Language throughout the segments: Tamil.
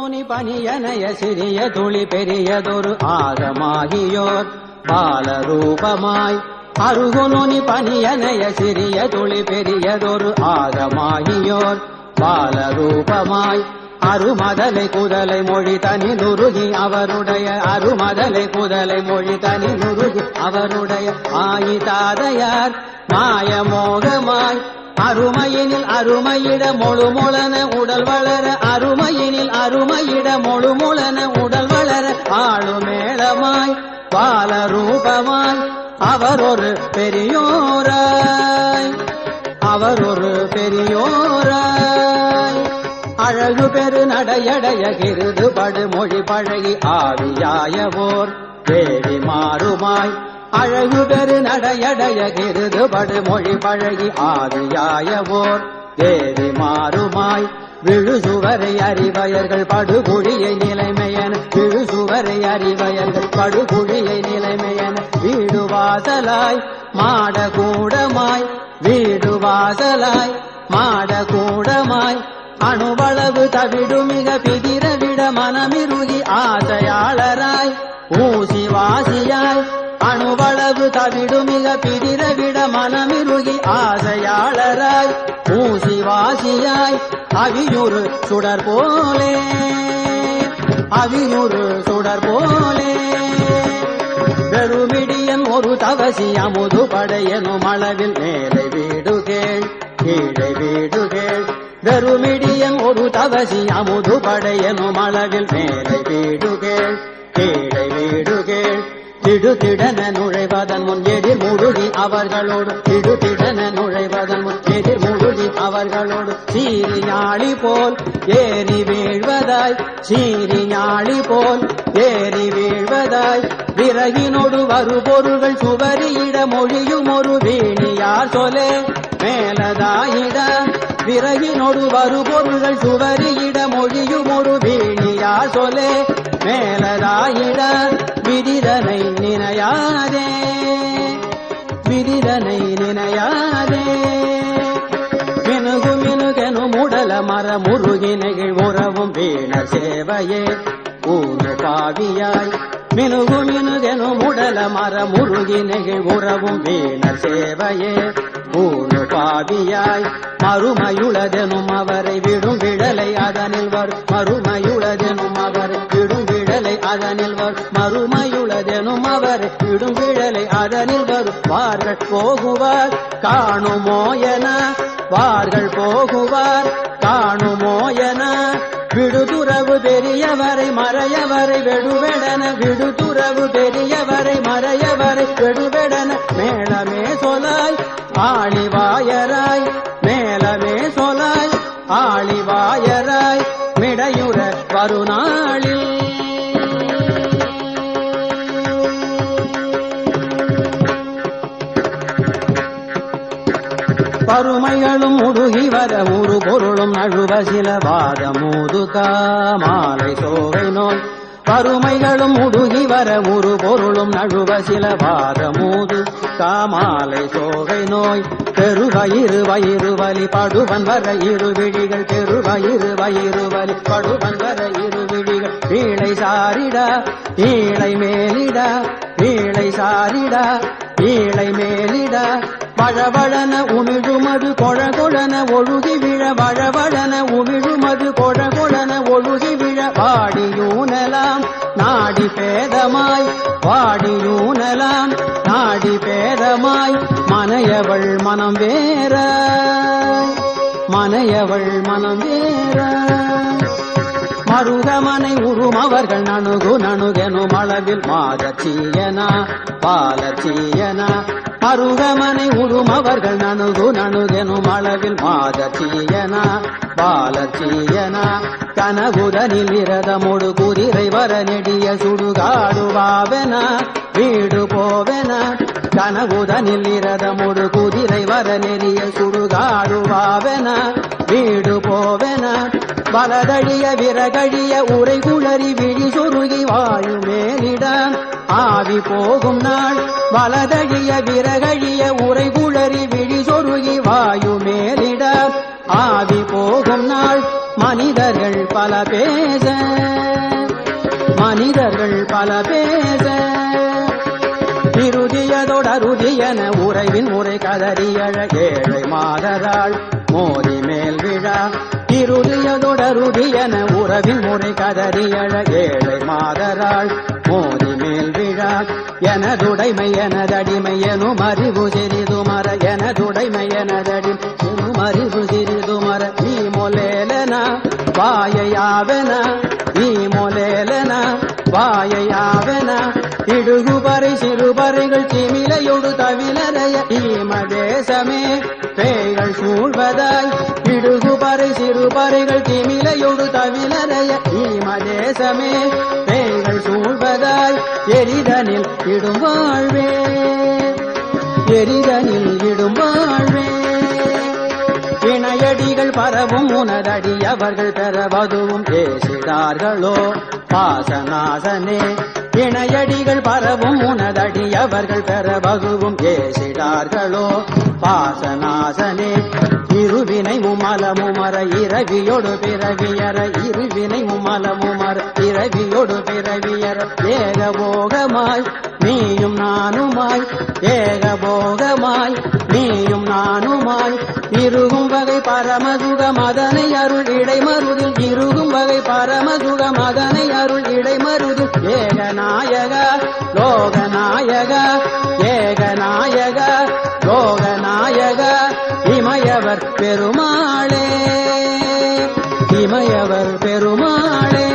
நுனி பனியனைய சிறிய துளி பெரியதொரு ஆகமாகியோர் பாலரூபமாய் அருகுநுனி பனியனைய சிறிய துளி பெரியதொரு ஆகமாகியோர் பாலரூபமாய் அருமதலை குதலை மொழி தனி நுருகி அவருடைய அருமதலை குதலை மொழி தனி நுருகி அவருடைய ஆயிதாதையார் மாயமோகமாய் அருமையினில் அருமையிட மொழுமொளன உடல் வளர அருமையினில் அருமையிட மொழுமொளன உடல் வளர ஆளுமேளமாய் பாலரூபமாய் அவரொரு பெரியோராய் அவரொரு பெரியோராய் அழகு பெரு நடையடைய கிருது படுமொழி பழகி ஆவியாயவோர் தேவி மாறுமாய் அழகு பெரு நடையடைய கிருது படுமொழி பழகி ஆவியாயவோர் தேவி மாறுமாய் விழுசுவரை அறிவயர்கள் படுகுழியை நிலைமையன விழுசுவரை அறிவயர்கள் படுகுழியை நிலைமையன வீடுவாசலாய் மாடகூடமாய் வீடுவாசலாய் மாடகூடமாய் அணுவளவு தவிடு மிக பிதிரவிட மனமிருகி ஆசையாளராய் ஊசி வாசியாய் அணுவளவு தவிடு மிக பிதிரவிட மனமிருகி ஆசையாளராய் ஊசி வாசியாய் அவியுறு சுடர் போலே அவியுறு சுடர் போலே பெருமிடியன் ஒரு தவசி அமுது படையனும் அளவில் மேலை வீடு கேள் கீழே வீடு கேள் பெருமிடியன் ஒரு தவசி அமுது படையனும் அளவில் மேலை வீடு கேள் கீழே வீடு கேள் திடுதிடன நுழைவதன் முன் எதிர் முழுகி அவர்களோடு திடுதிடன நுழைவதன் முன் எதிர் முழுகி அவர்களோடு சீறி ஞாழி போல் ஏறி வீழ்வதாய் சீறி ஞாழி போல் ஏறி வீழ்வதாய் விறகினோடு வரு பொருள்கள் சுவரியிட மொழியும் ஒரு வீணியார் சொலே மேலதாயிட விறகினோடு வரு பொருள்கள் சுவரியிட மொழியும் ஒரு வீணியார் சொலே மேலதாயிட விதிதனை நினையாதே விதிதனை நினையாதே மினுகு மினுகெனு முடல மர முருகி நெகிழ் உறவும் வீண சேவையே ஊரு பாவியாய் மினுகு மினுகெனு முடல மர முருகி நெகிழ் உறவும் வீண சேவையே ஊரு பாவியாய் மறுமையுளதெனும் அவரை விடும் விடலை அதனில் வரும் மறுமையுளதெனும் அவரை விடும் விடலை அதனில் வரும் மறுமையுளதெனும் அவரை விடும் விடலை அதனில் வரும் வார்கள் போகுவார் காணுமோயன வார்கள் போகுவார் காணுமோயன விடுதுறவு பெரியவரை மறையவரை வெடுவெடன விடுதுறவு பெரியவரை மறையவரை வெடுவெடன மேளமே சொலாய் ஆளிவாயராய் மேலமே சொலாய் ஆளிவாயராய் மிடையுற வருநாளில் பருமைகளும் முடுகி வர ஒரு பொருளும் நழுவ சில வாதமூதுகா மாலை சோகை நோய் பருமைகளும் முடுகி வர ஒரு பொருளும் நழுவ சில வாதமூது காமாலை சோகை நோய் பெருவயிறு வயிறு வலி படுவன் வர இரு விழிகள் பெருவயிறு வயிறு வலி படுவன் வர இரு விழிகள் வீளை சாரிடா ஈழை மேலிடா வீளை சாரிடா ஈழை மேலிடா வழவழன உமிழுமது கொழகொழன ஒழுகி விழ வழவழன உமிழுமது கொழகொழன ஒழுகி விழ வாடியூனலாம் நாடி பேதமாய் வாடியூனலாம் நாடி பேதமாய் மனையவள் மனம் வேற மனையவள் மனம் வேற மருகமனை உறும் அவர்கள் நணுகு நணுகெனும் அளவில் மாதச்சீயனா பாலச்சீயனா மருகமனை உறும் அவர்கள் நணுகு நணுகெனும் அளவில் மாதச்சீயனா பாலச்சீயனா கனகுதனில் இரதமொடு குதிரை வர நெடிய சுடுகாடுவாவென வீடு போவென கனகுதனில் இரதமொடு குதிரை வர நெறிய சுடுகாடுவாவென வீடு போவென வலதழிய விறகழிய உரை குளறி விழி சொருகி வாழுமேலிடம் ஆவி போகும் நாள் வலதழிய விறகழிய உரை குளறி விழி சொருகி வாயுமேலிடம் ஆவி போகும் நாள் மனிதர்கள் பல பேச மனிதர்கள் பல பேச இறுதியதொடருதியன உறைவின் முறை கதறியழ ஏழை மாதராள் மோதி மேல் விழா இறுதியதொடருதியன உறவின் முறை கதறியழ ஏழை மாதராள் மோதி மேல் விழா எனதுடைமை எனதடிமை எனும் அறிவு சிறிதுமர எனதுடைமை எனதடிமை எனும் அறிவு சிறிதுமர நீ மொலேலனா வாயையாவன நீ மொலேலனா வாயையாவன இடுகுபறை சிறுபறைகள் சிமிலையொடு தவிலறைய ஈமதேசமே பேய்கள் சூழ்வதாய் இடுகுபறை சிறுபறைகள் சிமிலையொடு தவிலறைய ஈமதேசமே பேய்கள் சூழ்வதாய் எரிதனில் இடும் வாழ்வே எரிதனில் இடும் வாழ்வே இணையடிகள் பரவும் உனதடி அவர்கள் பெறவதுவும் பேசிடார்களோ பாசநாசனே இணையடிகள் பரவும் உனதடி அவர்கள் பெறவதுவும் பேசிடார்களோ பாசநாசனே இருவினை முமலமுமர இரவியொடு பிறவியற இருவினை முமலமுமர இரவியொடு பிறவியற ஏகபோகமாய் நீயும் நானுமாய் ஏகபோகமாய் நீயும் நானுமாய் இருகும் வகை பரமசுகம் அதனை அருள் இடைமருதில் இருகும் வகை பரமசுகம் அதனை அருள் இடைமருதில் ஏகநாயக லோகநாயக ஏகநாயக லோகநாயக இமயவர் பெருமாளே இமயவர் பெருமாளே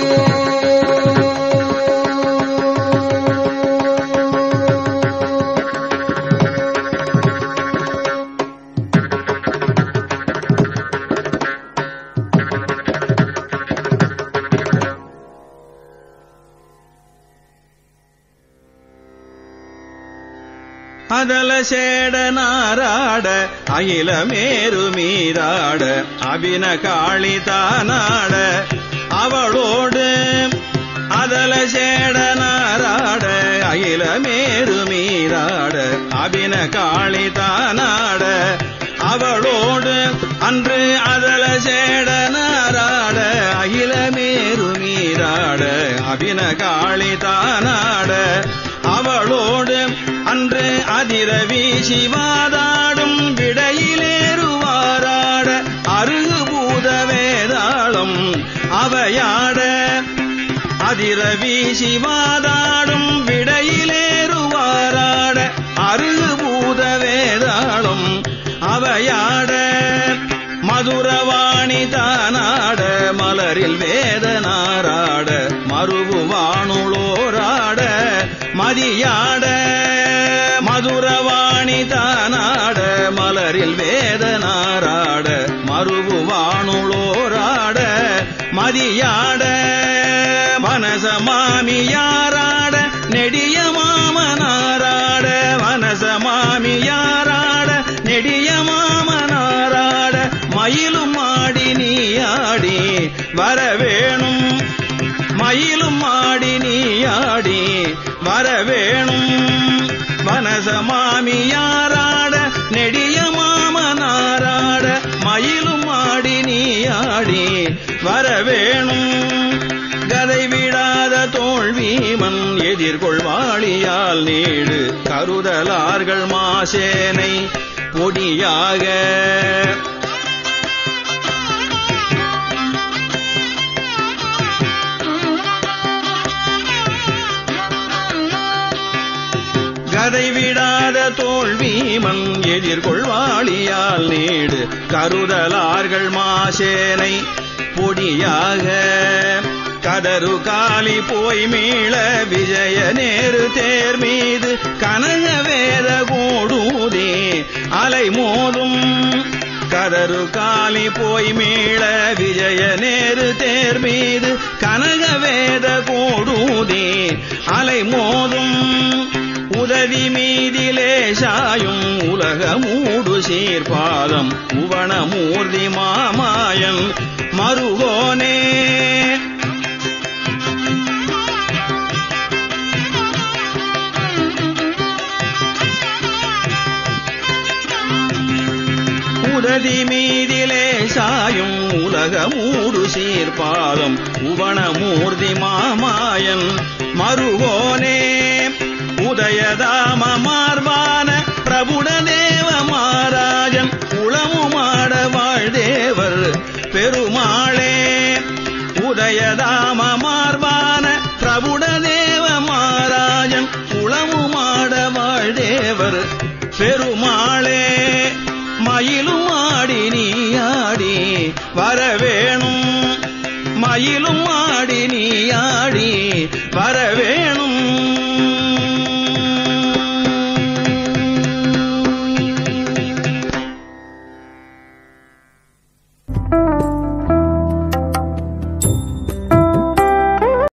அதல சேடனாராட அகிலமேரு மீதாட அபின காளி தானாட அவளோடு அதல சேடனாராட அகிலமேரு மீதாட அபின காளி தானாட அவளோடு அன்று அதல சேடனாராட அகிலமேரு மீதாட அபின காளி தானாட அவளோடு அன்று அதிர வீசிவாதாடும் விடையிலேறுவாராட அருகு பூத வேதாளம் அவையாட அதிர வீசிவாதாடும் விடையிலேறுவாராட அருகு பூத வேதாளம் அவையாட மதுரவாணி தானாட மலரில் வேதனாராட மருவுவானுளோராட மதியாட மதுரவாணி தானாட மலரில் வேதனாராட மருவுவானுளோராட மதியாட மனசமாமியாராட நெடிய மாமனாராட மனசமாமியாராட நெடிய மாமனாராட மயிலும் ஆடி நீ ஆடி வரவேணும் மயிலும் ஆடி நீ ஆடி வரவேணும் வனசமாமியாராட நெடிய மாமனாராட மயிலும் ஆடி நீ ஆடி வரவேணும் கதை விடாத தோல்வீமன் எதிர்கொள்வாளியால் நீடு கருதலார்கள் மாசேனை பொடியாக கதை விடாத தோல்வீமன் எதிர்கொள்வாளியால் நீடு கருதலார்கள் மாசேனை பொடியாக கதரு காலி போய் மீள விஜய நேரு தேர் மீது கனக வேத கூடூதே அலை மோதும் கதரு காலி போய் மீள விஜய நேரு தேர் மீது கனக வேத கூடூதே அலை மோதும் உதவி மீதிலே சாயும் உலக மூடு சீர்பாதம் உவனமூர்த்தி மாமாயன் மருகோனே உதவி மீதிலே சாயும் உலகமூடு சீர்பாதம் உவனமூர்த்தி மாமாயன் மருகோனே உதயதாம மார்பான பிரபுடதேவ மாராஜன் உளமுமாட வாழ்தேவர் பெருமாளே உதயதாம மார்பான பிரபுடதேவ மாராஜன் உளமுமாட வாழ்தேவர் பெருமாளே மயிலும் ஆடி நீயாடி வரவேணும் மயிலும் ஆடி நீயாடி வரவே